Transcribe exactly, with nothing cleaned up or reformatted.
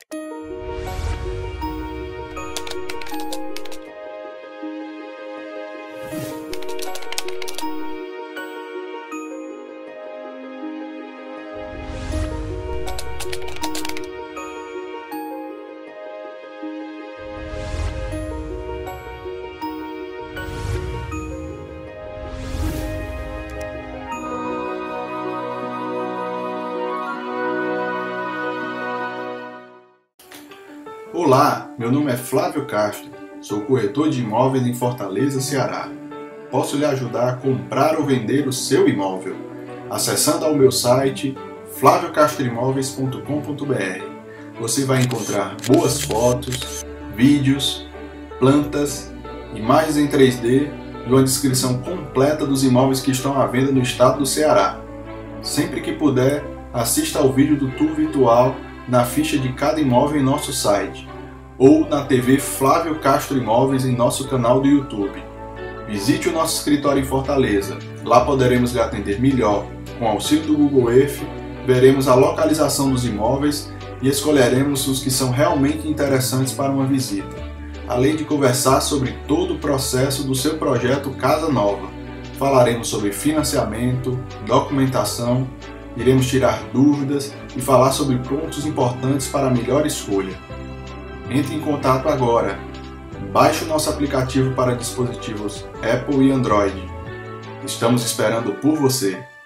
Olá, meu nome é Flávio Castro, sou corretor de imóveis em Fortaleza, Ceará. Posso lhe ajudar a comprar ou vender o seu imóvel, acessando ao meu site flávio castro imóveis ponto com ponto br. Você vai encontrar boas fotos, vídeos, plantas, imagens em três D e uma descrição completa dos imóveis que estão à venda no estado do Ceará. Sempre que puder, assista ao vídeo do tour virtual na ficha de cada imóvel em nosso site, ou na T V Flávio Castro Imóveis em nosso canal do YouTube. Visite o nosso escritório em Fortaleza, lá poderemos lhe atender melhor. Com auxílio do Google Earth, veremos a localização dos imóveis e escolheremos os que são realmente interessantes para uma visita, além de conversar sobre todo o processo do seu projeto Casa Nova. Falaremos sobre financiamento, documentação, iremos tirar dúvidas e falar sobre pontos importantes para a melhor escolha. Entre em contato agora. Baixe o nosso aplicativo para dispositivos Apple e Android. Estamos esperando por você.